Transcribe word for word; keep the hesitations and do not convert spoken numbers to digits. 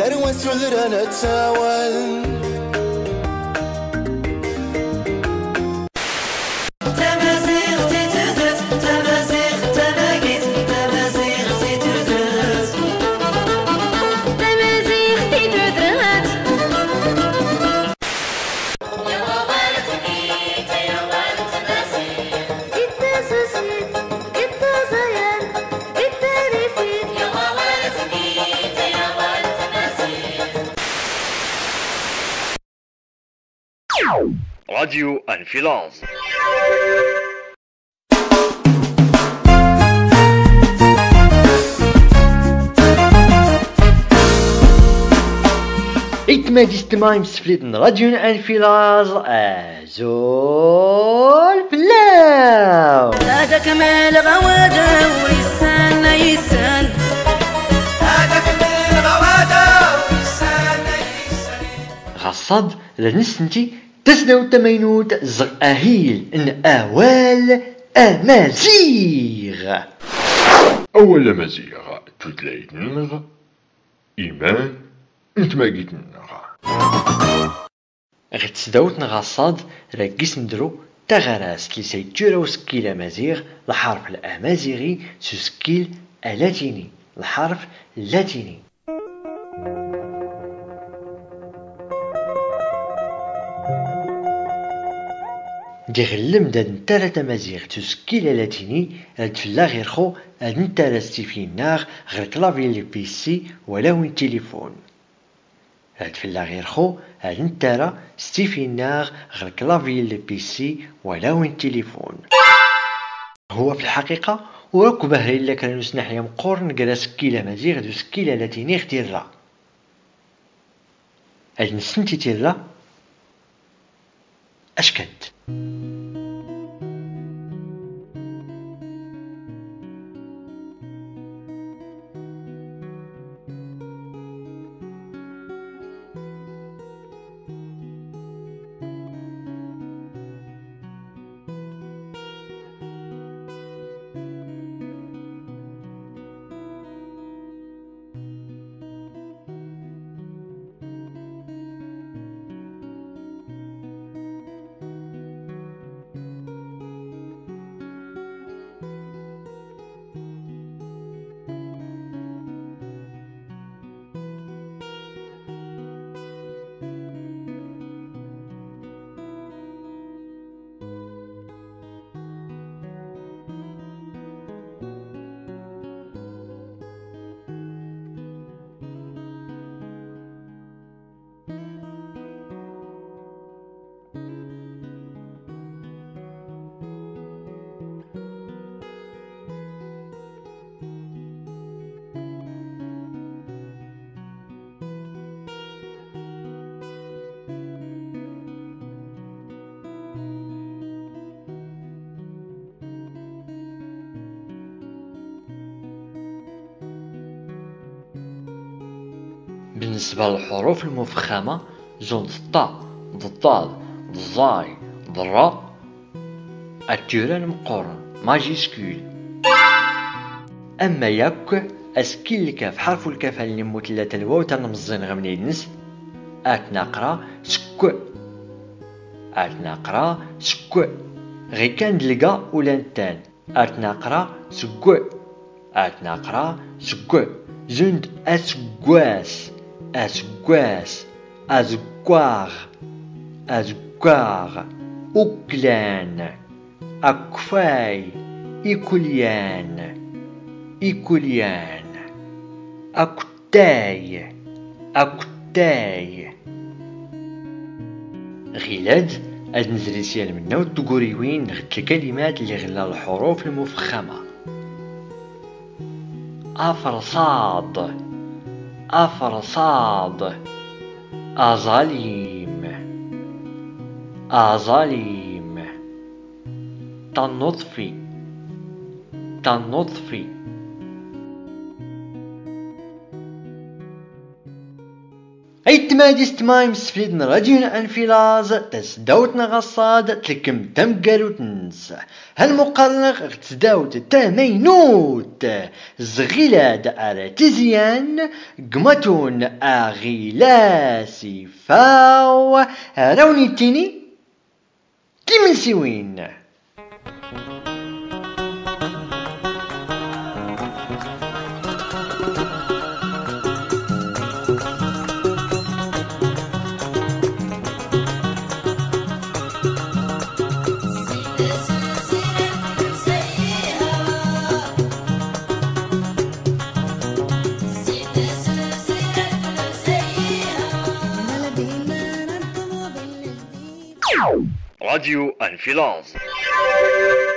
أروى سلرنا تساوال راديو انفلاز. إتماد استماع مستفيد راديو انفلاز أزول بلاو هذا كمال غوادة ولسان يسان هذا كمال غوادة ولسان يسان غصد لنسنتي تسنو تمينوت زغ أهيل إن أوال أمازيغ أول أمازيغ تتلايت نغ إيمان انت ما قيت نغ غتسداوت نغصاد راكيس ندرو تغراس كي سيتجورا وسكيل أمازيغ الحرف الأمازيغي سوسكيل اللاتيني الحرف اللاتيني. ديغلم داد نتارا تمازيغ تسكيل اللاتيني هاد فلا غير خو هاد نتارا ستيفيناغ غير كلافي لي بيسي ولا وين تليفون هاد فلا غير خو هاد نتارا ستيفيناغ غير كلافي لي بيسي ولا وين تليفون. هو في الحقيقة وراكو باهي إلا كان نسنحيا مقور نقرا سكيلة مازيغ دو سكيلة لاتيني غتيرا هاد نسنتي تيرا أشكد بالنسبة للحروف المفخمة جون الطاء ضاد ضاي ضراء التيران مقورن ماجيسكول. أما ياك أسكيل الكاف حرف الكاف اللي مثلث الواو تنمزين غمني النس أتنقرا سكو أتنقرا سكو غي كان دلقا ولا نتان أتنقرا سكو أتنقرا سكو زند أسكواس أسكواس أزكواغ أزكواغ أكلان أكفاي إيكوليان إيكوليان أكتاي أكتاي. غيلاد أد نزريسيال منا والتقوريوين غد الكلمات اللي غلا الحروف المفخمة. أفرصاد أفرصاد أظاليم أظاليم تنطفي تنطفي. ايتمادي ستمايم سفيدن راديون انفلاز تسداوت نغصاد تلكم تمقالو تنس هالمقرنغ تسداوت تامينوت زغيلاد ارتزيان قمتون اغيلاسي فاو راوني تيني كيمن سوين. راديو انفلاز.